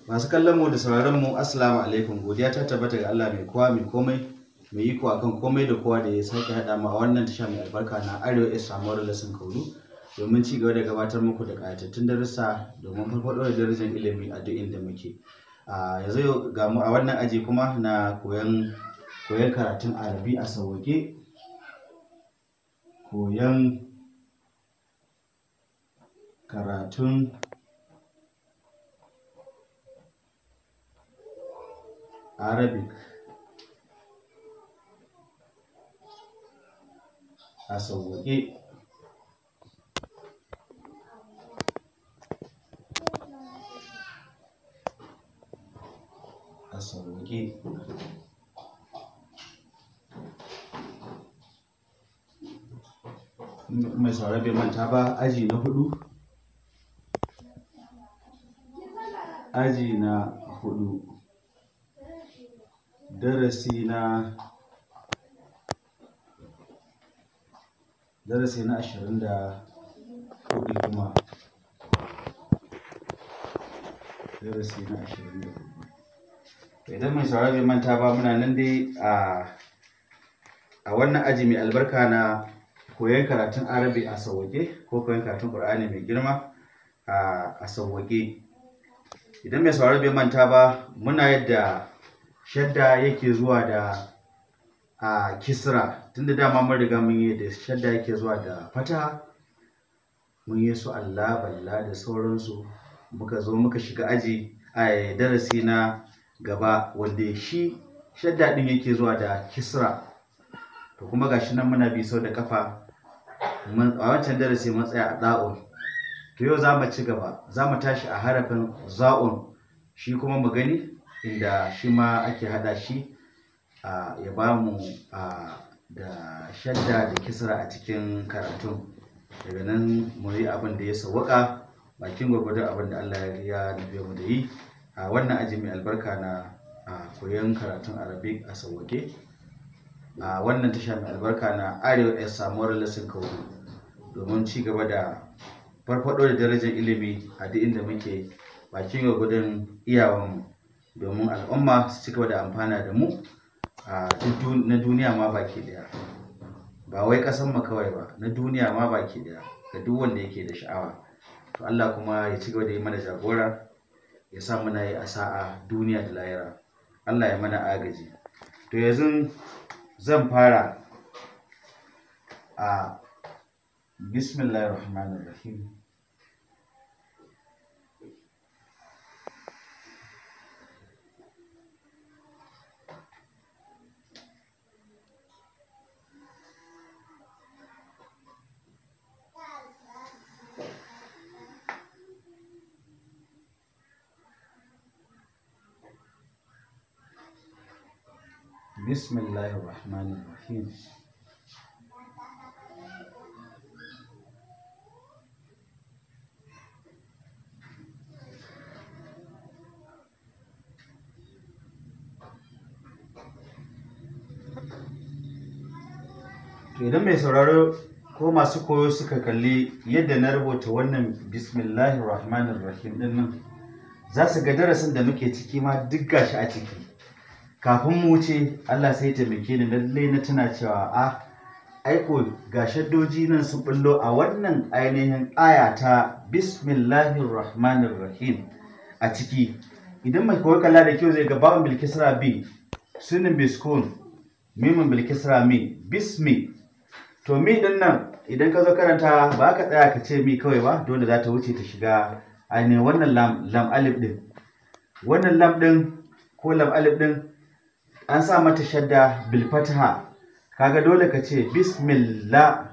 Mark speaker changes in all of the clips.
Speaker 1: Masu kallon mu da sauraron mu assalamu alaikum, godiya ta tabbata ga Allah mai kowa mai komai mai iko akan komai da kowa da ya sake hada mu a wannan tasha mai albarka na Arewa Samuwar Lesson Kauru domin ci gaba da gabatar muku da kayatattun darussa domin farfaɗo da darajar ilimi a duk inda muke. Yanzu ga mu a wannan aji kuma na koyon karatun Arabi a sauƙe, koyon karatun Arabic a sauƙe. Mai sauraro bai manta ba, aji na hudu darasi na 24 kuma darasi na 24. Idan mai sauraro bai manta ba, muna nan dai a wannan aji mai albarka na koyon karatun Arabi a sauƙe ko koyon karatun Qur'ani mai girma a sauƙe. Idan mai sauraro bai manta ba, muna yadda shadda yake zuwa da kisra, tunda dama mun riga mun yi da shadda yake zuwa da fataha, mun yi su Allah balla da sauransu. Muka zo muka shiga aji a darasi na gaba wanda shi shadda din yake zuwa da kisra, to kuma gashi nan muna bi sau da kafa. A wancan darasi mun tsaya a da'un, to yau za mu ci gaba, za mu tashi a harafin za'un, shi kuma mu gani inda shi ma ake hada shi ya ba mu da shadda da kisra a cikin karatun. Daga nan mu yi abin da ya sawwaka bakin gwagwadon abin da Allah ya nufe mu da yi a wannan aji mai albarka na koyon karatun Arabic a sauƙe a wannan tasha mai albarka na Arewa Samuwar Lesson Kauru domin ci gaba da farfaɗo da darajar ilimi a duk inda muke bakin gwagwadon iyawanmu, domin al'umma su ci gaba da amfana da mu na duniya ma baki daya, ba wai ƙasan mu kawai ba, na duniya ma baki daya, ga duk wanda yake da sha'awa. To Allah kuma ya ci gaba da yi mana jagora, ya sa muna yi a sa'a duniya da lahira. Allah ya mana agaji. To yanzu zan fara Bismillahirrahmanirrahim. Bismillahirrahmanirrahim. To idan mai sauraro ko masu koyo suka kalli yadda na rubuta wannan Bismillahirrahmanirrahim din nan, za su ga darasin da muke ciki ma duk gashi a ciki. Kafin mu wuce, Allah sai taimake ni lallai na tuna cewa aiko ga shaddoji nan sun bullo a wannan ainihin aya ta Bismillahirrahmanirrahim a ciki. Idan mai koyi kalla da kyau zai ga ba'un bil kisra bi, sunin biskun, mimun bil kisra mi, bismi. To mi din nan idan ka zo karanta ba ka tsaya ka ce mi kawai ba, dole za ta wuce ta shiga ainihin wannan lam alif din. Wannan lam din ko lam alif din an sa mata shadda bil fataha, kaga dole ka ce bismillah.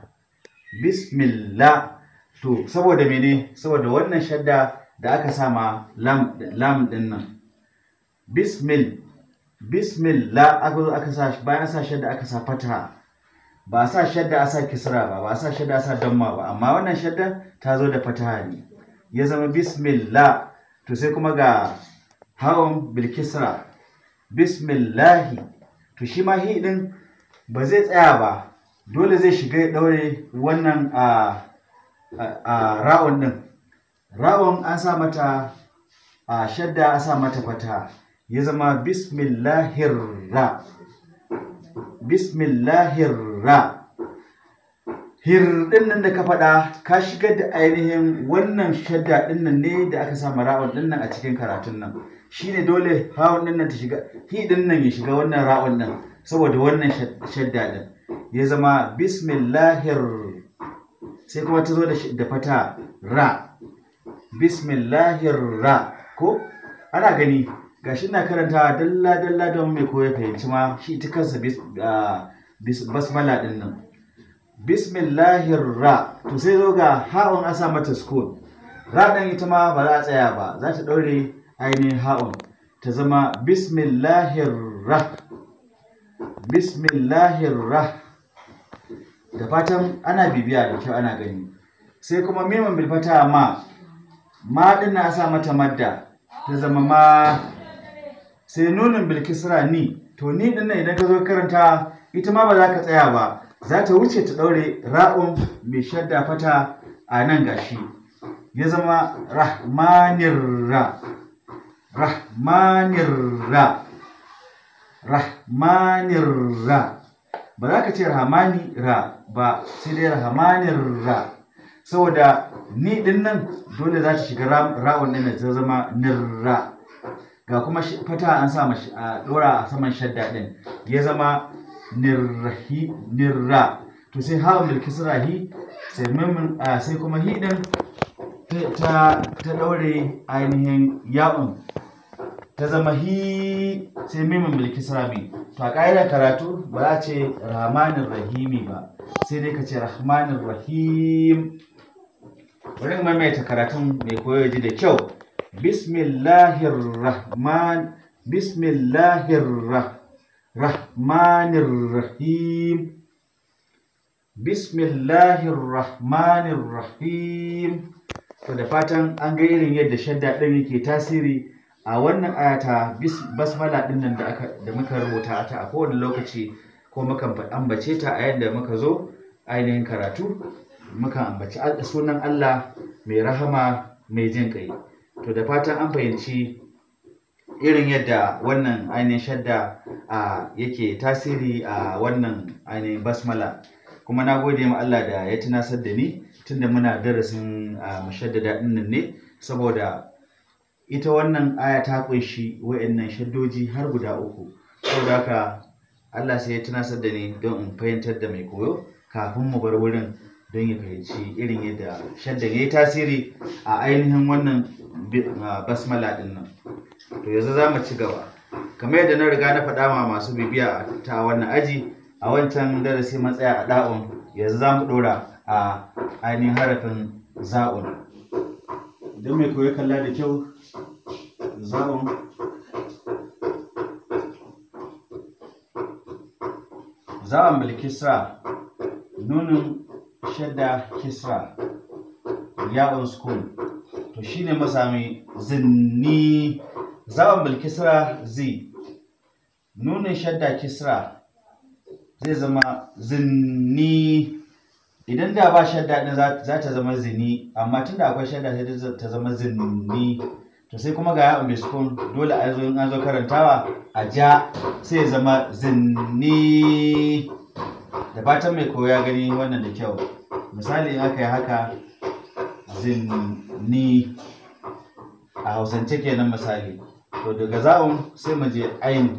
Speaker 1: To saboda mene? Saboda wannan shadda da aka sa ma lam din nan, bismillah aka sa, bayan sa shadda aka sa fataha, ba a sa shadda a sa kisra ba, ba a sa shadda a sa damma ba, amma wannan shadda ta zo da fataha ne, ya zama bismillah. To sai kuma ga ha'un bil kisra, bismillahi. To shi ma hi din ba zai tsaya ba, dole zai shiga ya daure wannan ra'un din. Ra'un an sa mata a shadda a sa mata fata ya zama bismillahirra. Bismillahirra. Hir din nan da ka faɗa ka shigar da ainihin wannan shadda din nan ne da aka sa ra'un din nan a cikin karatun nan. Shine dole ha'un din nan ta shiga, hi din nan ya shiga wannan ra'un nan saboda wannan shadda din. Ya zama bismillahir, sai kuma ta zo da fata ra. Bismillahir ra. Ko ana gani gashi na karanta dalla dalla don mai koya fahimci ma shi ita kansa basmala din nan. Bismillahir ra, to sai zo ga ha'un a sa mata sukun. Ra ɗin ita ma ba za a tsaya ba, za ta ɗaure ainihin ha'un ta zama bismillahir ra. Bismillahir ra. Da fatan ana bibiya da kyau ana gani. Sai kuma mimun bil fata ma ɗin na sa mata madda ta zama ma. Sai nunin bil kisra ni, to ni ɗin nan idan ka zo karanta ita ma ba za ka tsaya ba, za ta wuce ta ɗaure ra'un mai shadda fata a nan gashi. Ya zama rahmanirra. Rahmanirra. Rahmanirra. Ba za ka ce rahmanira ba, sai dai rahmanirra. Saboda ni ɗin nan dole za ta shiga ra'un ɗin ta zama nirra. Ga kuma fata an sa a ɗora a saman shadda ɗin, ya zama nirra. To sai ha'un bil kisra hi, sai kuma hi din ta daure ainihin ya'un ta zama hi, sai mimin bil kisra mi. To a ƙa'idar karatu ba za a ce rahmanir rahimi ba, sai dai ka ce rahmanir rahim. Bari maimaita karatun mai koyo ji da kyau. Bismillahirrahmanirrahim. Bismillahirrahmanirrahim. To da fatan an ga irin yadda shadda ɗin yake tasiri a wannan ayata basmala ɗin nan da muka rubuta ta a kowane lokaci, ko muka ambace ta a yadda muka zo ainihin karatu, muka ambaci sunan Allah mai rahama mai jin ƙai. To da fatan an fahimci irin yadda wannan ainihin shadda yake tasiri a wannan ainihin basmala. Kuma na gode ma Allah da ya tunasar da ni tunda muna darasin mashaddada ɗin nan ne, saboda ita wannan aya ta ƙunshi wa'annan shaddoji har guda 3. Saboda haka Allah sai ya tunasar da ni don in fahimtar da mai koyo kafin mu bar wurin, don ya fahimci irin yadda shaddan ya yi tasiri a ainihin wannan basmala ɗin nan. To yanzu za mu ci gaba kamar yadda na riga na faɗa ma masu bibiya ta wannan aji. A wancan darasi mun tsaya a da'un, yanzu za mu ɗora a ainihin harafin za'un. Idan mai koyo kalla da kyau, za'un, za'un bil kisra, nunin shadda kisra, ya'un sukun. To shine masami zinni. Za'un bil kisra zi, nunin shadda kisra zai zama zinni. Idan da ba shadda din za ta zama zini, amma tunda akwai shadda sai ta zama zinni. To sai kuma ga ya'un bil sukun, dole in an zo karantawa a ja, sai ya zama zinni. Da fatan mai koyo ya gani wannan da kyau. Misali in aka yi haka, zinni a hausance kenan misali. To daga za'un sai mu je aini.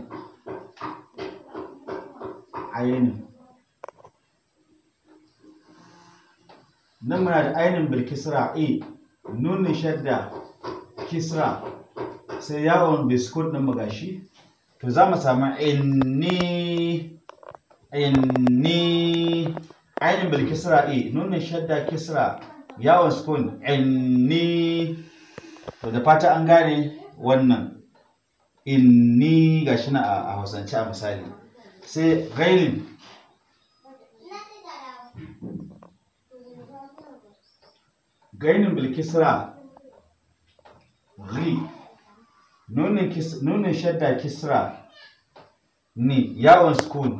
Speaker 1: Nan muna da ainin bil kisra e, nunin shadda kisra, sai yawon biskut ɗin magashi. To za mu samu inni. Ainin bil kisra e, nunin shadda kisra, yawon sukun inni. To da fata an gane wannan inni gashi na a hausance a misali. Sai ghailin, gainin bil kisra ghi, nunin shadda kisra ni, yawon sukun.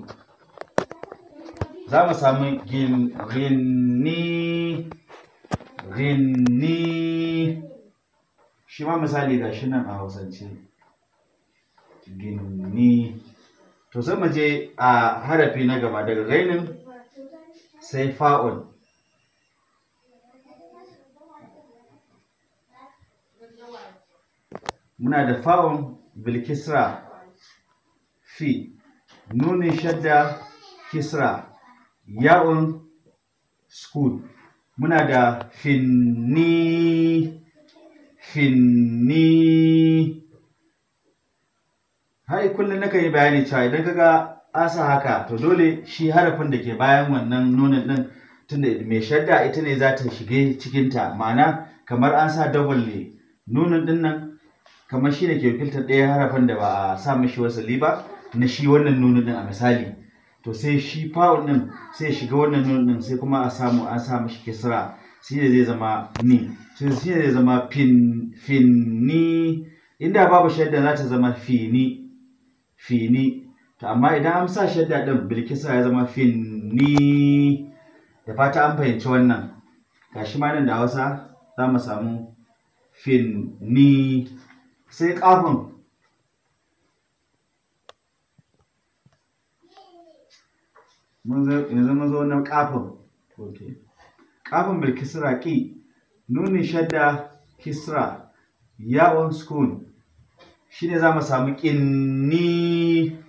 Speaker 1: Za mu samu rinni. shi ma misali ga shi nan a hausance ginni. To sai mu je a harafi na gaba, daga gainin sai fa'un. Muna da fa'un bil kisra fi, nunin shadda kisra, ya'un sukun. Muna da finni finni. Hai kullum nakan yi bayani cewa idan kaga asa haka to dole shi harafin da ke bayan wannan nunin din, tunda mai shadda ita ne za ta shige cikinta, ma'ana kamar an sa double ne. Nunin din nan kamar shi ne ke wakiltar ɗaya harafin da ba a sa mishi wasali ba na shi wannan nunin din a misali. To sai shi fa'un din sai shiga wannan nunin din, sai kuma a samu an sa mishi kisra, shi ne zai zama ni, shi ne zai zama finni. Inda babu shadda za ta zama fini. To amma idan an sa shadda din bil kisra ya zama finni. Da fata an fahimci wannan. Gashi ma nan da Hausa za mu samu finni. Sai kafin, yanzu mun zo na kafin. Kafin bil kisra ki, nunin shadda kisra, ya'un sukun, shine za mu samu kinni.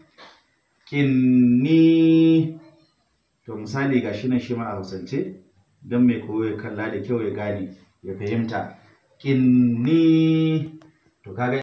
Speaker 1: To misali ga shi nan shi ma a Hausance don mai koyo ya kalla da kyau ya gane ya fahimta. Kinni. To kaga